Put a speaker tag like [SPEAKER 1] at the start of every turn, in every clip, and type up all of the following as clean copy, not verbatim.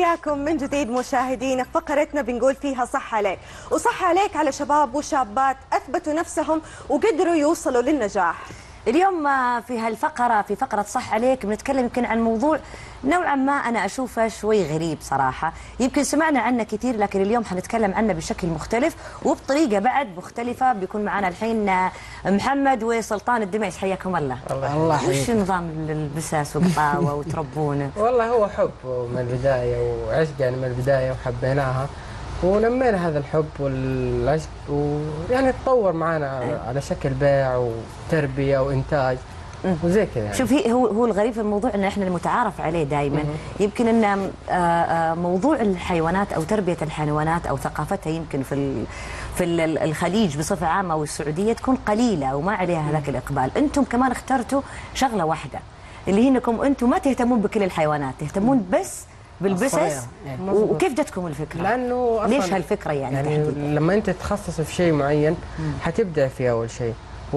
[SPEAKER 1] حياكم من جديد مشاهدينا في فقرتنا بنقول فيها صح عليك، وصح عليك على شباب وشابات أثبتوا نفسهم وقدروا يوصلوا للنجاح.
[SPEAKER 2] اليوم في هالفقرة في فقرة صح عليك بنتكلم يمكن عن موضوع نوعا ما أنا أشوفه شوي غريب صراحة، يمكن سمعنا عنه كثير لكن اليوم حنتكلم عنه بشكل مختلف وبطريقة بعد مختلفة. بيكون معنا الحين محمد وسلطان الدميس، حياكم الله.
[SPEAKER 3] الله يحييك.
[SPEAKER 2] وش نظام البساس والقطاوة وتربونه؟
[SPEAKER 3] والله هو حب من البداية وعشق، يعني من البداية وحبيناها ونمينا هذا الحب والعشق، ويعني تطور معنا على شكل بيع وتربية وإنتاج وزي كذا يعني.
[SPEAKER 2] شوف هو الغريب في الموضوع ان احنا المتعارف عليه دائما يمكن ان موضوع الحيوانات او تربيه الحيوانات او ثقافتها يمكن في الخليج بصفه عامه والسعوديه تكون قليله وما عليها هذاك الاقبال. انتم كمان اخترتوا شغله واحده اللي هي انكم انتم ما تهتمون بكل الحيوانات، تهتمون بس بالبسس. وكيف جتكم الفكره؟
[SPEAKER 3] لانه
[SPEAKER 2] ليش هالفكره يعني
[SPEAKER 3] لما انت تتخصص في شيء معين حتبدع فيه اول شيء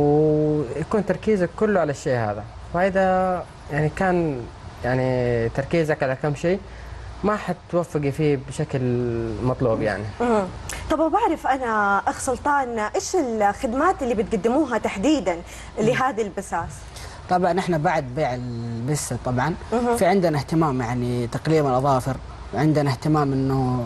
[SPEAKER 3] ويكون تركيزك كله على الشيء هذا، فإذا يعني كان يعني تركيزك على كم شيء ما حتوفقي فيه بشكل مطلوب يعني.
[SPEAKER 1] طب بعرف أنا أخ سلطان إيش الخدمات اللي بتقدموها تحديدا لهذه البساس؟
[SPEAKER 4] طبعا احنا بعد بيع البسة طبعا في عندنا اهتمام يعني تقليم الأظافر، وعندنا اهتمام انه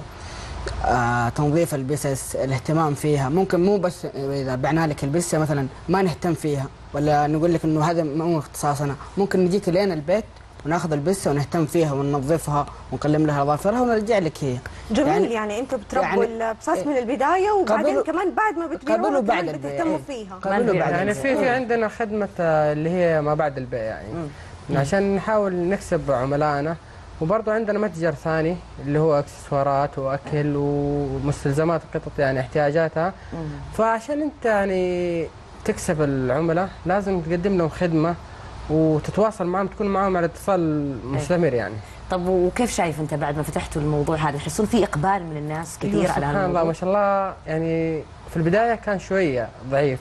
[SPEAKER 4] تنظيف البسس، الاهتمام فيها. ممكن مو بس اذا بعنا لك البسه مثلا ما نهتم فيها ولا نقول لك انه هذا مو اختصاصنا، ممكن نجيك لين البيت وناخذ البسه ونهتم فيها وننظفها ونقلم لها اظافرها ونرجع لك هي.
[SPEAKER 1] جميل. يعني انتم بتربوا يعني البساس من البدايه وبعدين كمان بعد ما بتبيعوها كمان بتهتموا فيها.
[SPEAKER 3] قبل يعني في عندنا خدمه اللي هي ما بعد البيع يعني عشان نحاول نكسب عملائنا، وبرضه عندنا متجر ثاني اللي هو اكسسوارات واكل ومستلزمات القطط يعني احتياجاتها. فعشان انت يعني تكسب العملاء لازم تقدم لهم خدمه وتتواصل معهم، تكون معهم على اتصال مستمر يعني.
[SPEAKER 2] طب وكيف شايف انت بعد ما فتحتوا الموضوع هذا تحسون في اقبال من الناس كثير على
[SPEAKER 3] سبحان الله ما شاء الله. يعني في البدايه كان شويه ضعيف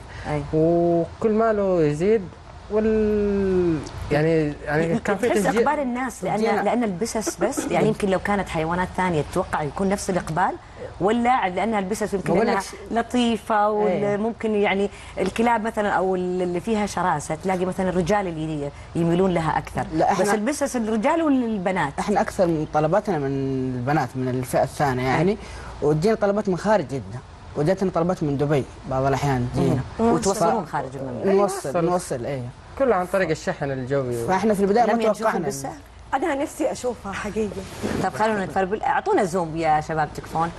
[SPEAKER 3] وكل ما له يزيد يعني كان في
[SPEAKER 2] تحس اقبال الناس لان البسس بس يعني يمكن لو كانت حيوانات ثانيه تتوقع يكون نفس الاقبال، ولا لانها البسس يمكن لانها لطيفه وممكن يعني الكلاب مثلا او اللي فيها شراسه تلاقي مثلا الرجال اللي يميلون لها اكثر، بس البسس الرجال والبنات.
[SPEAKER 4] احنا اكثر من طلباتنا من البنات من الفئه الثانيه يعني، وتجينا طلبات من خارج جده، وجاتنا طلبات من دبي بعض الاحيان تجينا.
[SPEAKER 2] وتوصلون خارج المملكه؟
[SPEAKER 4] نوصل
[SPEAKER 3] كله عن طريق الشحن الجوي.
[SPEAKER 4] فاحنا في البدايه ما توقعنا.
[SPEAKER 1] انا نفسي اشوفها حقيقه.
[SPEAKER 2] طب خلونا نتفرج، اعطونا زوم يا شباب تكفون.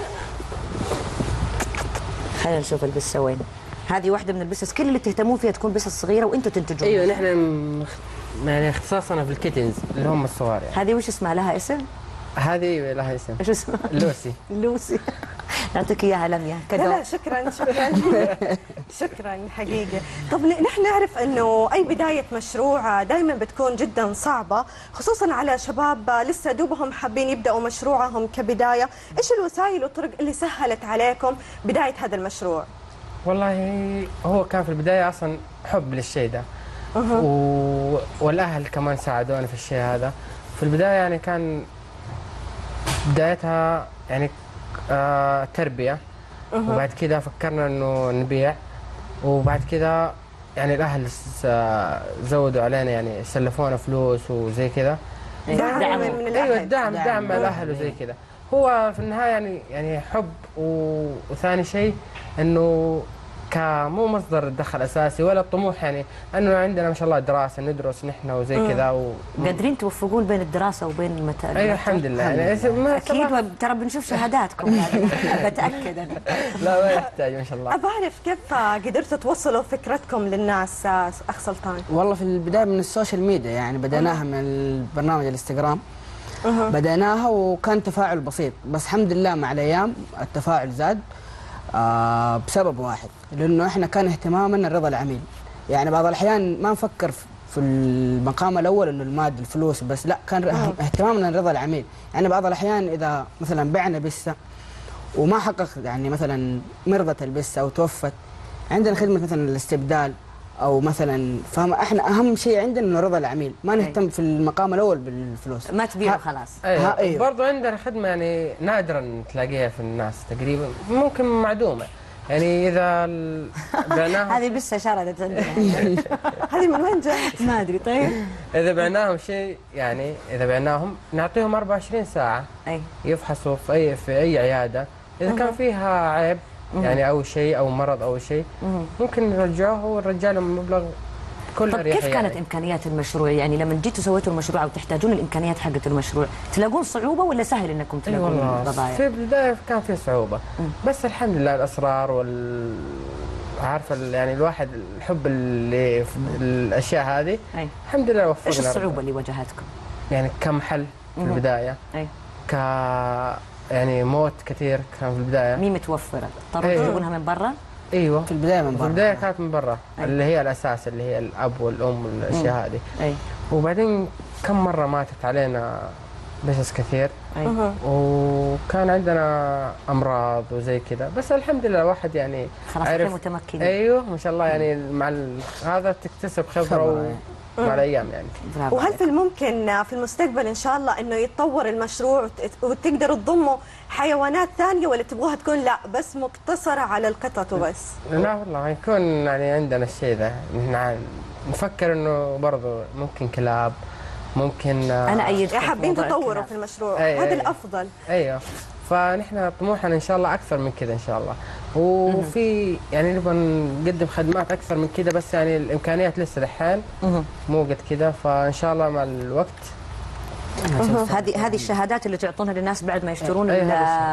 [SPEAKER 2] خلينا نشوف البسه وين. هذه واحده من البسس كل اللي تهتمون فيها تكون بسس صغيره وانتم تنتجون.
[SPEAKER 3] ايوه نحن يعني اختصاصنا في الكيتنز اللي هم الصغار يعني.
[SPEAKER 2] هذه وش اسمها؟ لها اسم؟
[SPEAKER 3] هذه لها اسم.
[SPEAKER 2] ايش اسمها؟
[SPEAKER 3] لوسي.
[SPEAKER 2] لوسي. نعطيك اياها لميا كذا.
[SPEAKER 1] لا شكرا شكرا حقيقه. طب نحن نعرف انه اي بدايه مشروع دائما بتكون جدا صعبه، خصوصا على شباب لسه دوبهم حابين يبداوا مشروعهم كبدايه. ايش الوسائل والطرق اللي سهلت عليكم بدايه هذا المشروع؟
[SPEAKER 3] والله هو كان في البدايه اصلا حب للشيء ده والاهل كمان ساعدونا في الشيء هذا. في البدايه يعني كان بدايتها يعني تربية، وبعد كده فكرنا انه نبيع، وبعد كده يعني الاهل زودوا علينا يعني سلفونا فلوس وزي كده.
[SPEAKER 1] دعم من الاهل.
[SPEAKER 3] ايوه دعم الاهل وزي كده. هو في النهايه يعني حب، وثاني شيء انه كمو مصدر دخل اساسي ولا الطموح، يعني انه عندنا ما شاء الله دراسه ندرس نحن وزي كذا
[SPEAKER 2] قادرين توفقون بين الدراسه وبين المتابعه.
[SPEAKER 3] ايوه الحمد لله يعني
[SPEAKER 2] اكيد ترى بنشوف شهاداتكم بتاكد انا.
[SPEAKER 3] لا ما يحتاج ما شاء الله.
[SPEAKER 1] بعرف كيف قدرتوا توصلوا فكرتكم للناس اخ سلطان؟
[SPEAKER 4] والله في البدايه من السوشيال ميديا يعني بدأناها من البرنامج الانستغرام. بدأناها وكان تفاعل بسيط، بس الحمد لله مع الايام التفاعل زاد بسبب واحد، لانه احنا كان اهتمامنا رضا العميل. يعني بعض الاحيان ما نفكر في المقام الاول انه المادة الفلوس بس، لا كان اهتمامنا رضا العميل. يعني بعض الاحيان اذا مثلا بعنا بسه وما حقق يعني مثلا مرضت البسه او توفت، عندنا خدمه مثلا الاستبدال او مثلا فاهم. احنا اهم شيء عندنا انه رضا العميل، ما نهتم في المقام الاول بالفلوس.
[SPEAKER 2] ما تبيعوا خلاص.
[SPEAKER 3] ايوه
[SPEAKER 4] أيوة.
[SPEAKER 3] برضو عندنا خدمه يعني نادرا تلاقيها في الناس تقريبا، ممكن معدومه يعني اذا بعناها
[SPEAKER 2] هذه بس شردت عندنا.
[SPEAKER 1] هذه من وين جاءت؟
[SPEAKER 2] ما ادري. طيب
[SPEAKER 3] اذا بعناهم شيء يعني اذا بعناهم نعطيهم 24 ساعه
[SPEAKER 2] اي
[SPEAKER 3] يفحصوا في اي عياده، اذا كان فيها عيب يعني او شيء او مرض او شيء ممكن نرجعوه ونرجع لهم مبلغ كل
[SPEAKER 2] طب
[SPEAKER 3] اريحيه.
[SPEAKER 2] كيف كانت امكانيات المشروع؟ يعني لما جيتوا سويتوا المشروع او تحتاجون الامكانيات حقت المشروع، تلاقون صعوبه ولا سهل انكم
[SPEAKER 3] اي
[SPEAKER 2] تلاقون
[SPEAKER 3] والله
[SPEAKER 2] البضائع؟
[SPEAKER 3] في البدايه كان في صعوبه بس الحمد لله الاسرار عارفه يعني الواحد الحب اللي في الاشياء هذه
[SPEAKER 2] اي
[SPEAKER 3] الحمد لله وفقنا.
[SPEAKER 2] ايش الصعوبه اللي واجهتكم؟
[SPEAKER 3] يعني كمحل في البدايه،
[SPEAKER 2] اي
[SPEAKER 3] ك يعني موت كثير كان في البدايه.
[SPEAKER 2] مي متوفره، اضطروا
[SPEAKER 3] أيوه.
[SPEAKER 2] تجيبونها من برا؟
[SPEAKER 3] ايوه
[SPEAKER 4] في البدايه من
[SPEAKER 3] في
[SPEAKER 4] برا.
[SPEAKER 3] البدايه كانت من برا
[SPEAKER 2] أي.
[SPEAKER 3] اللي هي الاساس اللي هي الاب والام والاشياء هذه،
[SPEAKER 2] اي
[SPEAKER 3] وبعدين كم مره ماتت علينا بسس كثير
[SPEAKER 2] اي
[SPEAKER 3] وكان عندنا امراض وزي كذا، بس الحمد لله الواحد يعني
[SPEAKER 2] خلاص
[SPEAKER 3] عرف.
[SPEAKER 2] الحين متمكنين.
[SPEAKER 3] ايوه ما شاء الله يعني مع هذا تكتسب خبره مع الايام يعني.
[SPEAKER 2] برافو
[SPEAKER 1] وهل
[SPEAKER 2] عليك.
[SPEAKER 1] في الممكن في المستقبل ان شاء الله انه يتطور المشروع وتقدروا تضموا حيوانات ثانيه، ولا تبغوها تكون لا بس مقتصره على القطط وبس؟
[SPEAKER 3] لا والله يكون يعني عندنا الشيء ذا، نفكر انه برضه ممكن كلاب، ممكن
[SPEAKER 2] انا ايدكم في
[SPEAKER 1] حابين
[SPEAKER 2] موضوع
[SPEAKER 1] تطوروا
[SPEAKER 2] الكلاب.
[SPEAKER 1] في المشروع،
[SPEAKER 3] أي
[SPEAKER 1] هذا
[SPEAKER 3] أي.
[SPEAKER 1] الافضل.
[SPEAKER 3] ايوه فنحن طموحنا ان شاء الله اكثر من كذا ان شاء الله، وفي يعني نبغى نقدم خدمات اكثر من كذا، بس يعني الامكانيات لسه دحين مو قد كذا، فان شاء الله مع الوقت.
[SPEAKER 2] هذه الشهادات اللي تعطونها للناس بعد ما يشترون
[SPEAKER 3] أي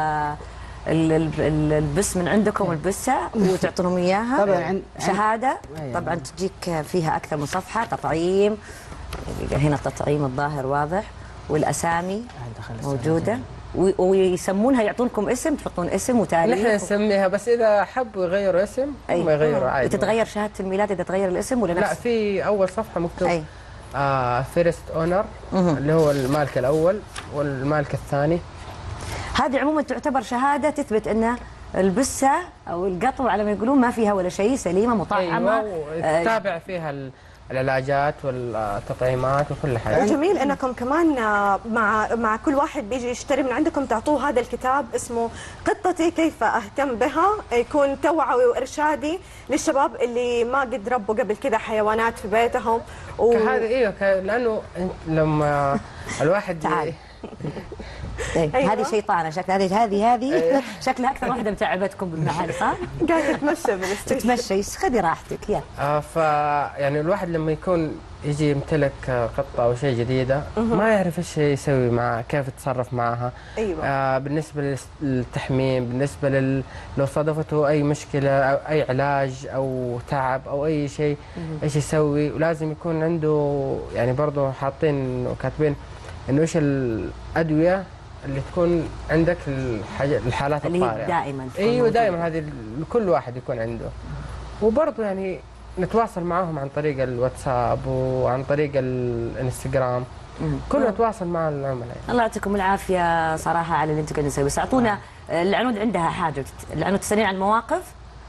[SPEAKER 2] البس من عندكم، البسه وتعطونهم اياها
[SPEAKER 4] طبعا
[SPEAKER 2] شهاده.
[SPEAKER 4] أيوة.
[SPEAKER 2] طبعا تجيك فيها اكثر من صفحه، تطعيم، هنا التطعيم الظاهر واضح، والاسامي موجوده، ويسمونها يعطونكم اسم، تحطون اسم وتاريخ.
[SPEAKER 3] نحن نسميها، بس اذا حبوا يغيروا اسم هم يغيروا عادي.
[SPEAKER 2] تتغير شهاده الميلاد اذا تغير الاسم ولا
[SPEAKER 3] لا،
[SPEAKER 2] نفس؟
[SPEAKER 3] في اول صفحه مكتوب
[SPEAKER 2] أي.
[SPEAKER 3] فيرست اونر اللي هو المالك الاول والمالك الثاني.
[SPEAKER 2] هذه عموما تعتبر شهاده تثبت ان البسه او القطو على ما يقولون ما فيها ولا شيء، سليمه مطعمه.
[SPEAKER 3] ايوه تتابع فيها العلاجات والتطعيمات وكل حاجه.
[SPEAKER 1] وجميل انكم كمان مع كل واحد بيجي يشتري من عندكم تعطوه هذا الكتاب اسمه قطتي كيف اهتم بها، يكون توعوي وارشادي للشباب اللي ما قد ربوا قبل كذا حيوانات في بيتهم.
[SPEAKER 3] هذا ايوه لانه لما الواحد
[SPEAKER 2] تعال.
[SPEAKER 1] أيوة.
[SPEAKER 2] هذه شيطانه شكلها، هذه شكلها اكثر واحده متعبتكم بالمحل صح؟
[SPEAKER 1] قاعد تتمشى بالاستشفاء.
[SPEAKER 2] تتمشى خذي راحتك يا.
[SPEAKER 3] يعني الواحد لما يكون يجي يمتلك قطه او شيء جديده ما يعرف ايش يسوي معها، كيف يتصرف معها.
[SPEAKER 1] ايوه
[SPEAKER 3] بالنسبه للتحميم، بالنسبه لو صادفته اي مشكله او اي علاج او تعب او اي شيء ايش يسوي، ولازم يكون عنده يعني برضه حاطين وكاتبين انه ايش الادويه اللي تكون عندك الحالات
[SPEAKER 2] اللي
[SPEAKER 3] الطارئه
[SPEAKER 2] هي دائما.
[SPEAKER 3] ايوه دائما هذه كل واحد يكون عنده. وبرضه يعني نتواصل معهم عن طريق الواتساب وعن طريق الانستغرام، كلنا نتواصل مع العملاء.
[SPEAKER 2] الله يعطيكم العافيه صراحه على اللي انتم قاعدين تسويه، بس اعطونا العنود عندها حاجه، العنود تسالين عن المواقف.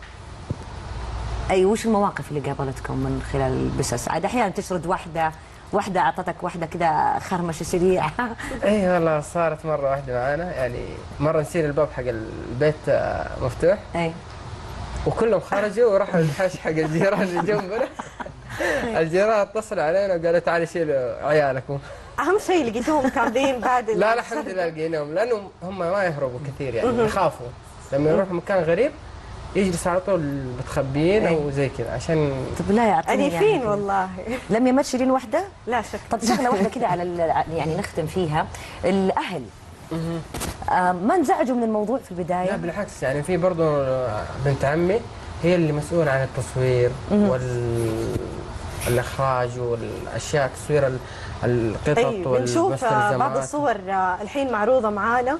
[SPEAKER 2] اي وش المواقف اللي قابلتكم من خلال البسس؟ عاد احيانا تشرد واحده اعطتك واحده كذا خرمشه سريع.
[SPEAKER 3] اي والله صارت مره واحده معانا، يعني مره نسير الباب حق البيت مفتوح
[SPEAKER 2] اي
[SPEAKER 3] وكلهم خرجوا وراحوا الحش حق الجيران اللي جنبنا. الجيران اتصلوا علينا وقالوا تعالوا شيلوا عيالكم.
[SPEAKER 1] اهم شيء لقيتوهم كاملين بعد
[SPEAKER 3] لا الحمد لله لقيناهم، لانهم هم ما يهربوا كثير يعني يخافوا لما يروحوا مكان غريب يجلسوا على طول متخبيين او زي كذا عشان.
[SPEAKER 2] طب لا يعطيني
[SPEAKER 1] أليفين والله.
[SPEAKER 2] لم ما تشيلين واحده؟
[SPEAKER 1] لا شك.
[SPEAKER 2] طب شغله واحده كذا على يعني نختم فيها، الاهل ما انزعجوا من الموضوع في البدايه؟
[SPEAKER 3] لا بالعكس، يعني في برضه بنت عمي هي اللي مسؤولة عن التصوير والإخراج والأشياء، تصوير القطط
[SPEAKER 1] بنشوف
[SPEAKER 3] والمستلزمات.
[SPEAKER 1] بعض الصور الحين معروضة معانا،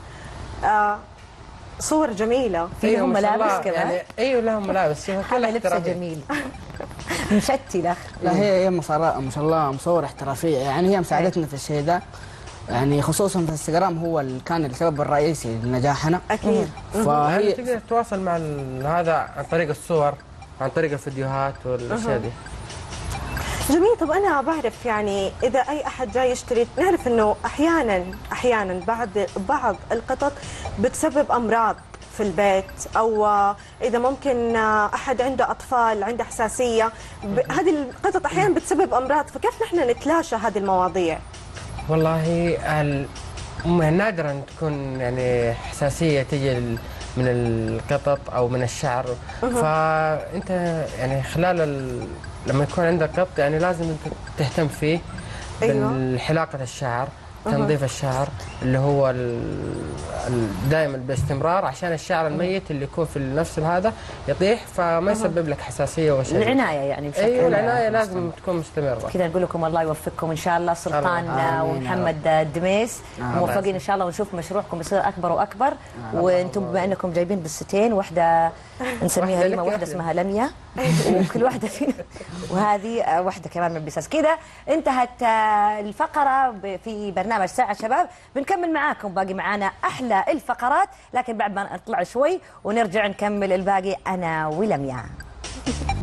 [SPEAKER 1] صور جميلة.
[SPEAKER 2] فيهم
[SPEAKER 3] ما شاء
[SPEAKER 2] ملابس
[SPEAKER 3] الله،
[SPEAKER 2] كمان؟
[SPEAKER 3] يعني ايوه لهم ملابس، شوفها كلها
[SPEAKER 2] هذا لبسه
[SPEAKER 3] احترافية.
[SPEAKER 2] جميل مشتله.
[SPEAKER 4] لا هي ما شاء الله مصورة احترافية، يعني هي مساعدتنا في الشيء ده، يعني خصوصا في الانستغرام هو اللي كان السبب الرئيسي لنجاحنا.
[SPEAKER 1] أكيد.
[SPEAKER 3] فهي
[SPEAKER 4] فهي
[SPEAKER 3] تقدر تتواصل مع هذا عن طريق الصور، عن طريق الفيديوهات والاشياء دي.
[SPEAKER 1] جميل. طب انا بعرف يعني اذا اي احد جاي يشتري، نعرف انه احيانا بعض القطط بتسبب امراض في البيت، او اذا ممكن احد عنده اطفال عنده حساسيه، هذه القطط احيانا بتسبب امراض، فكيف نحن نتلاشى هذه المواضيع؟
[SPEAKER 3] والله نادرا تكون يعني حساسيه تجي من القطط او من الشعر. فانت يعني لما يكون عندك قط يعني لازم تهتم فيه.
[SPEAKER 1] أيوة.
[SPEAKER 3] بالحلاقه الشعر، تنظيف الشعر اللي هو دائما باستمرار، عشان الشعر الميت اللي يكون في نفس هذا يطيح فما يسبب لك حساسيه وشيء.
[SPEAKER 2] العنايه يعني بشكل
[SPEAKER 3] ايوه العنايه لازم تكون مستمره.
[SPEAKER 2] كذا نقول لكم الله يوفقكم ان شاء الله سلطان ومحمد الدميس، موفقين ان شاء الله، ونشوف مشروعكم يصير اكبر واكبر. وانتم بما انكم جايبين بالستين، واحده نسميها ريما، واحده اسمها لميا، وكل واحده فينا، وهذه واحده كمان من بساس. كذا انتهت الفقره في برنامج ساعه شباب. بنكمل معاكم، باقي معانا احلى الفقرات، لكن بعد ما نطلع شوي ونرجع نكمل الباقي انا ولميا.